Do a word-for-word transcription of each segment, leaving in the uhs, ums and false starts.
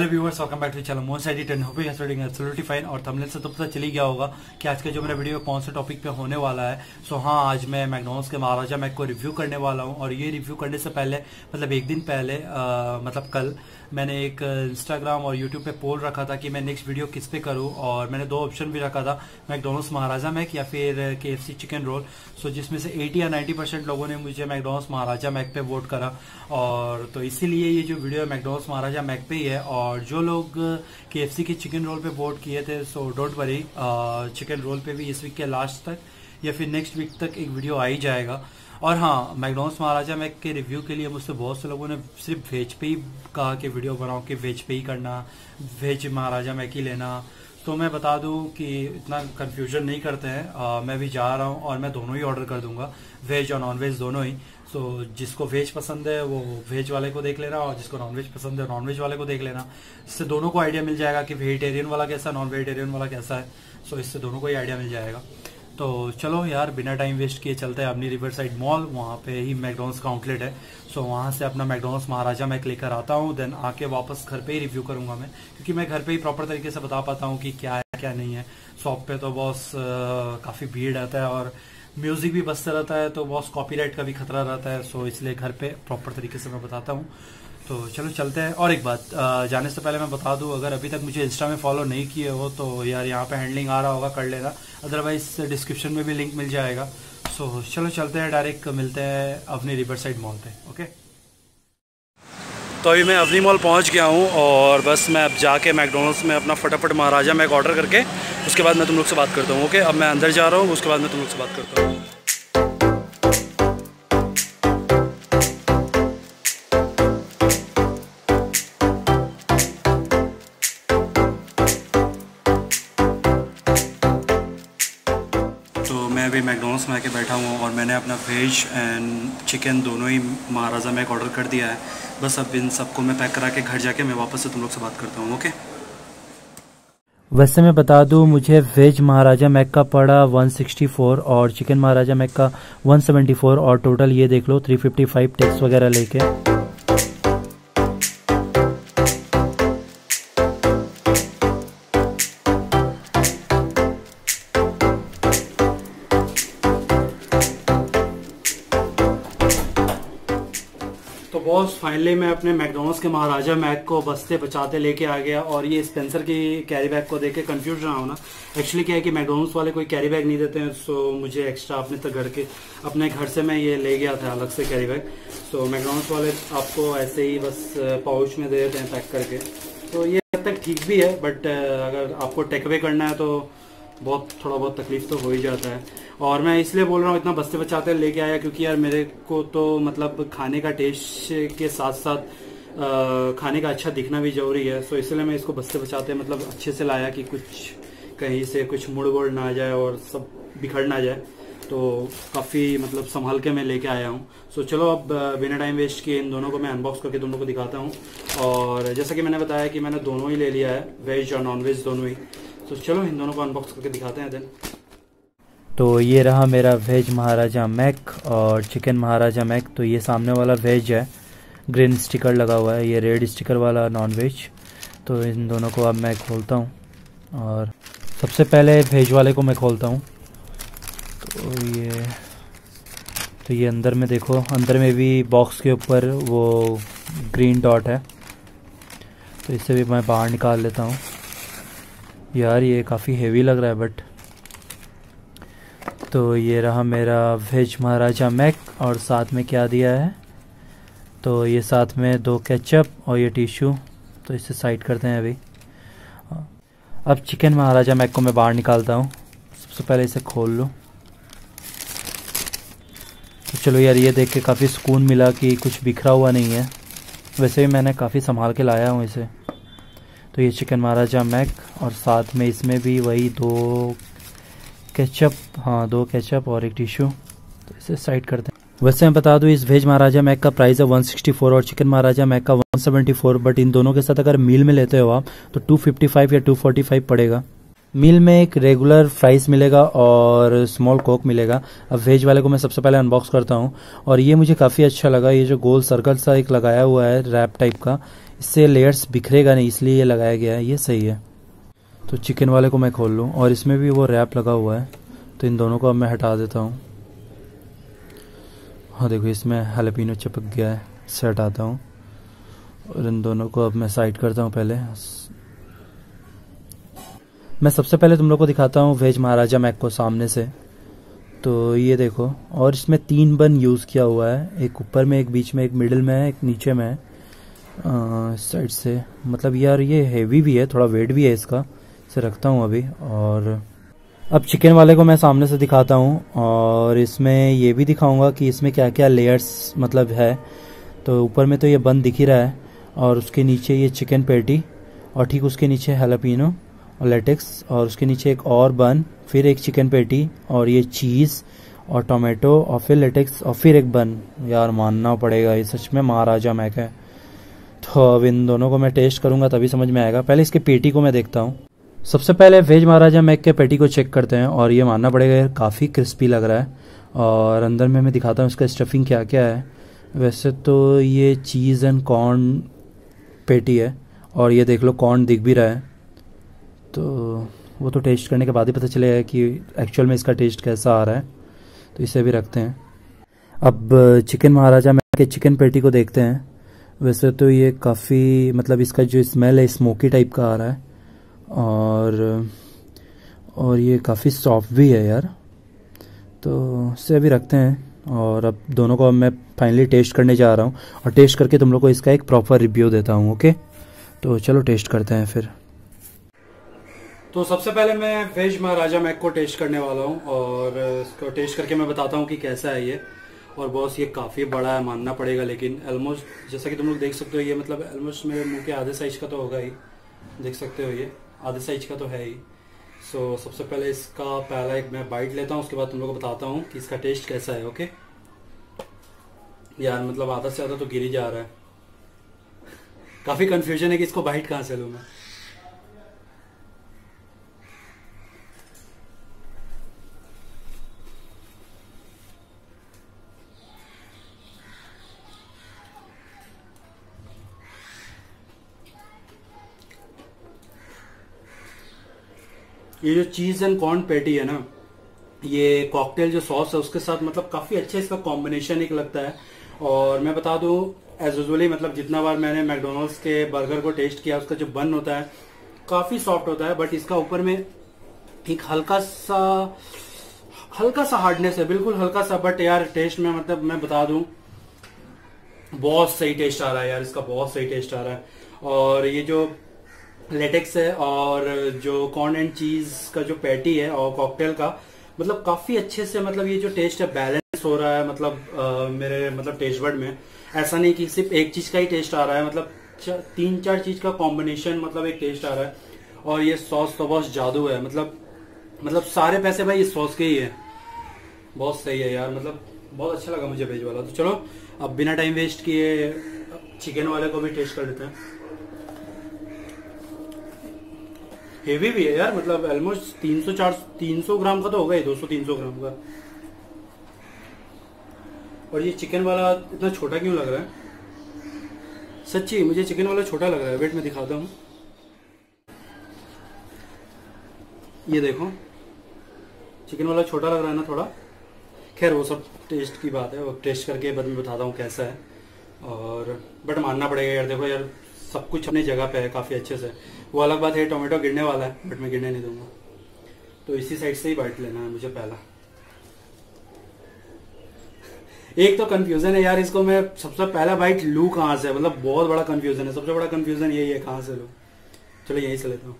Hello viewers, welcome back to channel most edit and hoping studying absolutely fine. और thumbnail से तो पता चल ही गया होगा कि आज का जो मेरा वीडियो कौन से टॉपिक पे होने वाला है। सो हाँ, आज मैं मैकडॉनल्ड्स के महाराजा मैक को रिव्यू करने वाला हूँ। और ये रिव्यू करने से पहले मतलब एक दिन पहले आ, मतलब कल मैंने एक इंस्टाग्राम और यूट्यूब पे पोल रखा था कि मैं नेक्स्ट वीडियो किस पे करूँ। और मैंने दो ऑप्शन भी रखा था, मैकडॉनल्ड्स महाराजा मैक या फिर केएफसी चिकन रोल। सो जिसमें से अस्सी या नब्बे परसेंट लोगों ने मुझे मैकडॉनल्ड्स महाराजा मैक पे वोट करा। और तो इसीलिए ये जो वीडियो है मैकडॉनल्ड्स महाराजा मैक पे ही है। और जो लोग केएफसी के चिकन रोल पे वोट किए थे, so don't worry, chicken roll पे भी इस वीक के लास्ट तक या फिर नेक्स्ट वीक तक एक वीडियो आ ही जाएगा। और हाँ, मैकडॉनल्ड्स महाराजा मैक के रिव्यू के लिए मुझसे बहुत से लोगों ने सिर्फ वेज पे ही कहा कि वीडियो बनाओ कि वेज पे ही करना, वेज महाराजा मैक ही लेना। तो मैं बता दूं कि इतना कंफ्यूजन नहीं करते हैं। आ, मैं भी जा रहा हूं और मैं दोनों ही ऑर्डर कर दूंगा, वेज और नॉन वेज दोनों ही। तो जिसको वेज पसंद है वो वेज वाले को देख लेना, और जिसको नॉन वेज पसंद है नॉन वेज वाले को देख लेना। इससे दोनों को आइडिया मिल जाएगा कि वेजिटेरियन वाला कैसा है, नॉन वेजिटेरियन वाला कैसा है। सो इससे दोनों को ही आइडिया मिल जाएगा। तो चलो यार, बिना टाइम वेस्ट किए चलते हैं अपनी रिवर साइड मॉल। वहाँ पे ही मैकडॉनल्ड्स का आउटलेट है। सो वहाँ से अपना मैकडॉनल्ड्स महाराजा मैक लेकर आता हूँ। देन आके वापस घर पे ही रिव्यू करूंगा मैं, क्योंकि मैं घर पे ही प्रॉपर तरीके से बता पाता हूँ कि क्या है क्या नहीं है। शॉप पे तो बॉस काफी भीड़ रहता है और म्यूजिक भी बजता रहता है, तो बॉस कॉपीराइट का भी खतरा रहता है। सो इसलिए घर पे प्रॉपर तरीके से मैं बताता हूँ। तो चलो चलते हैं। और एक बात, जाने से पहले मैं बता दूं, अगर अभी तक मुझे इंस्टा में फॉलो नहीं किए हो तो यार यहाँ पे हैंडलिंग आ रहा होगा, कर लेना। अदरवाइज डिस्क्रिप्शन में भी लिंक मिल जाएगा। सो चलो चलते हैं, डायरेक्ट मिलते हैं अपनी रिवर साइड मॉल पे। ओके, तो अभी मैं अवनी मॉल पहुंच गया हूं और बस मैं अब जाके मैकडॉनल्ड्स में अपना फटाफट महाराजा मैक ऑर्डर करके उसके बाद मैं तुम लोग से बात करता हूं। ओके, अब मैं अंदर जा रहा हूं, उसके बाद मैं तुम लोग से बात करता हूं। तो मैं अभी मैकडॉनल्ड्स में आके बैठा हूँ और मैंने अपना वेज एंड चिकन दोनों ही महाराजा मैक ऑर्डर कर दिया है। बस अब इन सबको मैं पैक करा के घर जाके मैं वापस से तुम लोग से बात करता हूँ। ओके, वैसे मैं बता दूं, मुझे वेज महाराजा मैक का पड़ा एक सौ चौंसठ और चिकन महाराजा मैक का एक सौ चौहत्तर, और टोटल ये देख लो तीन सौ पचपन टैक्स वगैरह लेके। तो बॉस फाइनली मैं अपने मैकडॉनल्ड्स के महाराजा मैक को बसते बचाते लेके आ गया। और ये स्पेंसर की कैरी बैग को देख के कंफ्यूज ना होना। एक्चुअली क्या है कि मैकडॉनल्ड्स वाले कोई कैरी बैग नहीं देते हैं, सो मुझे एक्स्ट्रा अपने तक घर के अपने घर से मैं ये ले गया था अलग से कैरी बैग। सो मैकडॉनल्ड्स वाले आपको ऐसे ही बस पाउच में दे देते हैं पैक करके। तो ये हद तक ठीक भी है, बट अगर आपको टेक अवे करना है तो बहुत थोड़ा बहुत तकलीफ तो हो ही जाता है। और मैं इसलिए बोल रहा हूँ इतना बस्ते बचाते लेके आया, क्योंकि यार मेरे को तो मतलब खाने का टेस्ट के साथ साथ खाने का अच्छा दिखना भी जरूरी है। सो इसलिए मैं इसको बस्ते बचाते मतलब अच्छे से लाया कि कुछ कहीं से कुछ मुड़ वुड़ ना आ जाए और सब बिखर ना जाए। तो काफ़ी मतलब संभाल के मैं लेके आया हूँ। सो चलो अब बिना टाइम वेस्ट किए इन दोनों को मैं अनबॉक्स करके तुम लोग को दिखाता हूँ। और जैसा कि मैंने बताया कि मैंने दोनों ही ले लिया है, वेज और नॉन वेज दोनों ही। तो चलो इन दोनों को अनबॉक्स करके दिखाते हैं देन। तो ये रहा मेरा वेज महाराजा मैक और चिकन महाराजा मैक। तो ये सामने वाला वेज है, ग्रीन स्टिकर लगा हुआ है, ये रेड स्टिकर वाला नॉन वेज। तो इन दोनों को अब मैं खोलता हूँ और सबसे पहले वेज वाले को मैं खोलता हूँ। तो ये तो ये अंदर में देखो, अंदर में भी बॉक्स के ऊपर वो ग्रीन डॉट है। तो इसे भी मैं बाहर निकाल लेता हूँ। यार ये काफ़ी हेवी लग रहा है बट। तो ये रहा मेरा वेज महाराजा मैक और साथ में क्या दिया है, तो ये साथ में दो केचप और ये टिश्यू। तो इसे साइड करते हैं अभी। अब चिकन महाराजा मैक को मैं बाहर निकालता हूँ। सबसे पहले इसे खोल लूँ। तो चलो यार, ये देख के काफ़ी सुकून मिला कि कुछ बिखरा हुआ नहीं है। वैसे भी मैंने काफ़ी संभाल के लाया हूँ इसे। तो ये चिकन महाराजा मैक और साथ में इसमें भी वही दो केचप, हाँ दो केचप और एक टिश्यू। तो इसे साइड करते हैं। वैसे मैं बता दूं, इस वेज महाराजा मैक का प्राइस है एक सौ चौंसठ और चिकन महाराजा मैक का एक सौ चौहत्तर, बट इन दोनों के साथ अगर मील में लेते हो आप तो दो सौ पचपन या दो सौ पैंतालीस पड़ेगा। मील में एक रेगुलर फ्राइज मिलेगा और स्मॉल कोक मिलेगा। अब वेज वाले को मैं सबसे पहले अनबॉक्स करता हूँ और ये मुझे काफ़ी अच्छा लगा। ये जो गोल सर्कल सा एक लगाया हुआ है रैप टाइप का, इससे लेयर्स बिखरेगा नहीं, इसलिए ये लगाया गया है, ये सही है। तो चिकन वाले को मैं खोल लूँ, और इसमें भी वो रैप लगा हुआ है, तो इन दोनों को अब मैं हटा देता हूँ। हाँ देखो, इसमें हैलापिनो चिपक गया है, इससे हटाता हूँ, और इन दोनों को अब मैं साइड करता हूँ। पहले मैं सबसे पहले तुम लोग को दिखाता हूँ वेज महाराजा मैक को सामने से। तो ये देखो, और इसमें तीन बन यूज़ किया हुआ है, एक ऊपर में, एक बीच में, एक मिडिल में है, एक नीचे में है इस साइड से। मतलब यार ये हेवी भी है, थोड़ा वेट भी है इसका। इसे रखता हूँ अभी। और अब चिकन वाले को मैं सामने से दिखाता हूँ, और इसमें ये भी दिखाऊंगा कि इसमें क्या क्या लेयर्स मतलब है। तो ऊपर में तो ये बन दिख ही रहा है, और उसके नीचे ये चिकन पैटी, और ठीक उसके नीचे हैलापिनो और लेटेक्स, और उसके नीचे एक और बन, फिर एक चिकन पैटी, और ये चीज़ और टोमेटो, और फिर लेटेक्स, और फिर एक बन। यार मानना पड़ेगा, ये सच में महाराजा मैक है। तो अब इन दोनों को मैं टेस्ट करूंगा तभी समझ में आएगा। पहले इसके पेटी को मैं देखता हूँ। सबसे पहले वेज महाराजा मैक के पेटी को चेक करते हैं, और ये मानना पड़ेगा यार काफ़ी क्रिस्पी लग रहा है। और अंदर में मैं दिखाता हूँ इसका स्टफिंग क्या क्या है। वैसे तो ये चीज़ एंड कॉर्न पेटी है, और ये देख लो कॉर्न दिख भी रहा है। तो वो तो टेस्ट करने के बाद ही पता चलेगा कि एक्चुअल में इसका टेस्ट कैसा आ रहा है। तो इसे भी रखते हैं। अब चिकन महाराजा मैक के चिकन पेटी को देखते हैं। वैसे तो ये काफ़ी मतलब इसका जो स्मेल है स्मोकी टाइप का आ रहा है, और और ये काफ़ी सॉफ्ट भी है यार। तो इसे अभी रखते हैं, और अब दोनों को मैं फाइनली टेस्ट करने जा रहा हूँ, और टेस्ट करके तुम लोग को इसका एक प्रॉपर रिव्यू देता हूँ। ओके, तो चलो टेस्ट करते हैं फिर। तो सबसे पहले मैं वेज महाराजा मैक को टेस्ट करने वाला हूँ, और इसको टेस्ट करके मैं बताता हूँ कि कैसा है ये। और बॉस ये काफ़ी बड़ा है मानना पड़ेगा, लेकिन ऑलमोस्ट जैसा कि तुम लोग देख सकते हो, ये मतलब ऑलमोस्ट मेरे मुंह के आधे साइज का तो होगा ही। देख सकते हो ये आधे साइज का तो है ही। सो so, सबसे पहले इसका पहला एक मैं बाइट लेता हूँ, उसके बाद तुम लोग को बताता हूँ कि इसका टेस्ट कैसा है। ओके यार, मतलब आधा से ज़्यादा तो गिर ही जा रहा है। काफ़ी कंफ्यूजन है कि इसको बाइट कहाँ से लूँ मैं। ये जो चीज एंड कॉर्न पैटी है ना, ये कॉकटेल जो सॉस है उसके साथ मतलब काफी अच्छा इसका कॉम्बिनेशन एक लगता है। और मैं बता दूं एज यूजुअली, मतलब जितना बार मैंने मैकडोनल्ड्स के बर्गर को टेस्ट किया, उसका जो बन होता है काफी सॉफ्ट होता है, बट इसका ऊपर में एक हल्का सा हल्का सा हार्डनेस है, बिल्कुल हल्का सा। बट यार टेस्ट में मतलब मैं बता दूं बहुत सही टेस्ट आ रहा है यार, इसका बहुत सही टेस्ट आ रहा है। और ये जो लेटेक्स है और जो कॉर्न एंड चीज का जो पैटी है और कॉकटेल का, मतलब काफी अच्छे से मतलब ये जो टेस्ट है बैलेंस हो रहा है। मतलब आ, मेरे मतलब टेस्ट बड में ऐसा नहीं कि सिर्फ एक चीज का ही टेस्ट आ रहा है, मतलब तीन चार चीज का कॉम्बिनेशन मतलब एक टेस्ट आ रहा है। और ये सॉस तो बहुत जादू है, मतलब मतलब सारे पैसे भाई इस सॉस के ही है। बहुत सही है यार, मतलब बहुत अच्छा लगा मुझे वेज वाला। तो चलो अब बिना टाइम वेस्ट किए चिकन वाले को भी टेस्ट कर लेते हैं। हेवी भी है यार, मतलब ऑलमोस्ट तीन सौ चार तीन सौ ग्राम का तो होगा ही, दो सौ तीन सौ ग्राम का। और ये चिकन वाला इतना छोटा क्यों लग रहा है? सच्ची मुझे चिकन वाला छोटा लग रहा है। वेट में दिखाता हूँ, ये देखो चिकन वाला छोटा लग रहा है ना थोड़ा। खैर वो सब टेस्ट की बात है, वो टेस्ट करके बाद में बताता हूँ कैसा है। और बट मानना पड़ेगा यार, देखो यार सब कुछ अपनी जगह पे है काफी अच्छे से। वो अलग बात है टोमेटो गिरने वाला है, बट मैं गिरने नहीं दूंगा। तो इसी साइड से ही बाइट लेना है मुझे पहला। एक तो कंफ्यूजन है यार, इसको मैं सबसे पहला बाइट लूं कहां से, मतलब बहुत बड़ा कंफ्यूजन है। सबसे बड़ा कंफ्यूजन यही है कहां से लूं। चलो यहीं से लेता हूं।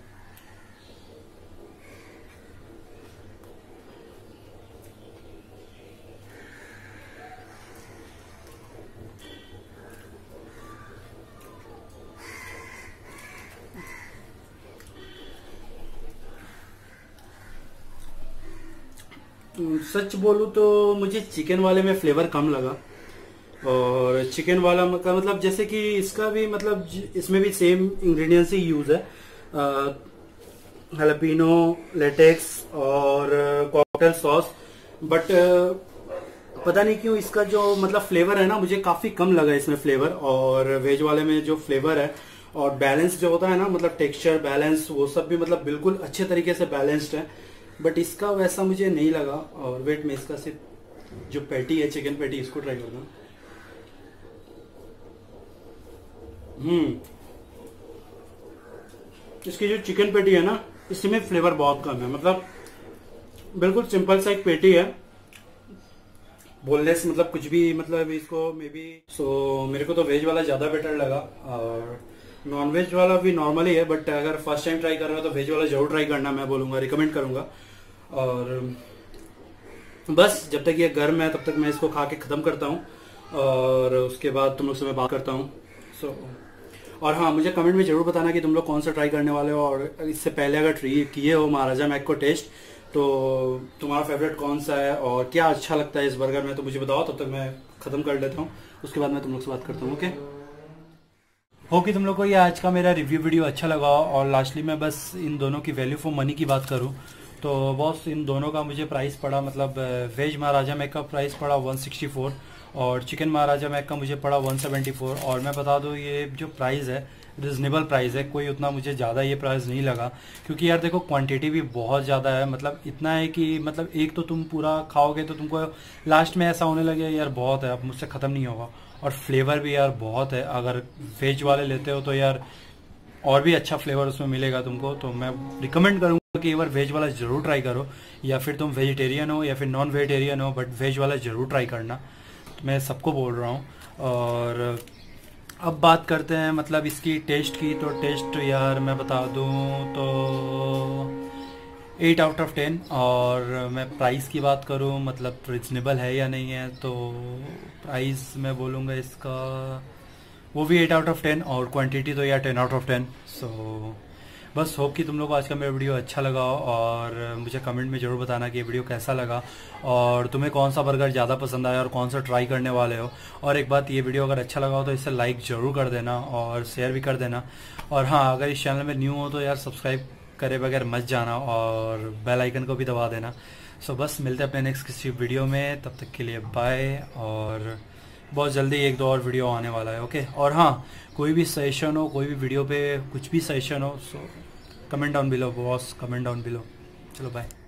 सच बोलूं तो मुझे चिकन वाले में फ्लेवर कम लगा। और चिकन वाला का मतलब जैसे कि इसका भी मतलब इसमें भी सेम इंग्रेडिएंट्स ही यूज है, हैलापिनो, लेटेक्स और कॉकटेल सॉस। बट पता नहीं क्यों इसका जो मतलब फ्लेवर है ना मुझे काफी कम लगा इसमें फ्लेवर। और वेज वाले में जो फ्लेवर है और बैलेंस जो होता है ना, मतलब टेक्सचर बैलेंस वो सब भी मतलब बिल्कुल अच्छे तरीके से बैलेंस्ड है, बट इसका वैसा मुझे नहीं लगा। और वेट में इसका सिर्फ जो पैटी है, चिकन पैटी, इसको ट्राई करना। हम्म इसकी जो चिकन पैटी है ना, इसमें फ्लेवर बहुत कम है, मतलब बिल्कुल सिंपल सा एक पैटी है, बोलने से मतलब कुछ भी, मतलब इसको मे बी सो मेरे को तो वेज वाला ज्यादा बेटर लगा, और नॉन वेज वाला भी नॉर्मली है, बट अगर फर्स्ट टाइम ट्राई कर रहे हो तो वेज वाला जरूर ट्राई करना, मैं बोलूंगा, रिकमेंड करूंगा। और बस जब तक ये गर्म है तब तक मैं इसको खा के खत्म करता हूँ, और उसके बाद तुम लोग से मैं बात करता हूँ। सो so, और हाँ, मुझे कमेंट में जरूर बताना कि तुम लोग कौन सा ट्राई करने वाले हो, और इससे पहले अगर ट्राई किए हो महाराजा मैक को टेस्ट, तो तुम्हारा फेवरेट कौन सा है और क्या अच्छा लगता है इस बर्गर में, तो मुझे बताओ, तब तक मैं खत्म कर लेता हूँ, उसके बाद मैं तुम लोग से बात करता हूँ। ओके, होप कि तुम लोग को ये आज का मेरा रिव्यू वीडियो अच्छा लगा। और लास्टली मैं बस इन दोनों की वैल्यू फॉर मनी की बात करूँ तो बॉस, इन दोनों का मुझे प्राइस पड़ा, मतलब वेज महाराजा मैक का प्राइस पड़ा वन सिक्सटी फोर, और चिकन महाराजा मैक का मुझे पड़ा वन सेवेंटी फोर। और मैं बता दूं, ये जो प्राइस है रिजनेबल प्राइस है, कोई उतना मुझे ज़्यादा ये प्राइस नहीं लगा, क्योंकि यार देखो क्वांटिटी भी बहुत ज़्यादा है, मतलब इतना है कि मतलब एक तो तुम पूरा खाओगे तो तुमको लास्ट में ऐसा होने लगे यार बहुत है, अब मुझसे ख़त्म नहीं होगा। और फ्लेवर भी यार बहुत है, अगर वेज वाले लेते हो तो यार और भी अच्छा फ्लेवर उसमें मिलेगा तुमको, तो मैं रिकमेंड करूँगा कि एक बार वेज वाला ज़रूर ट्राई करो, या फिर तुम वेजिटेरियन हो या फिर नॉन वेजिटेरियन हो, बट वेज वाला ज़रूर ट्राई करना, तो मैं सबको बोल रहा हूँ। और अब बात करते हैं मतलब इसकी टेस्ट की, तो टेस्ट यार मैं बता दूं तो एट आउट ऑफ टेन। और मैं प्राइस की बात करूं, मतलब रिजनेबल है या नहीं है, तो प्राइस मैं बोलूँगा इसका वो भी एट आउट ऑफ टेन, और क्वांटिटी तो यार ten out of ten. So बस होप कि तुम लोग को आज का मेरा वीडियो अच्छा लगा, और मुझे कमेंट में ज़रूर बताना कि ये वीडियो कैसा लगा, और तुम्हें कौन सा बर्गर ज़्यादा पसंद आया और कौन सा ट्राई करने वाले हो। और एक बात, ये वीडियो अगर अच्छा लगा हो तो इसे लाइक ज़रूर कर देना और शेयर भी कर देना। और हाँ, अगर इस चैनल में न्यू हो तो यार सब्सक्राइब करे बगैर मत जाना, और बेल आइकन को भी दबा देना। सो बस मिलते हैं अपने नेक्स्ट किसी वीडियो में, तब तक के लिए बाय। और बहुत जल्दी एक दो और वीडियो आने वाला है। ओके, और हाँ, कोई भी सजेशन हो, कोई भी वीडियो पे कुछ भी सजेशन हो, so comment down below boss, comment down below. चलो बाय।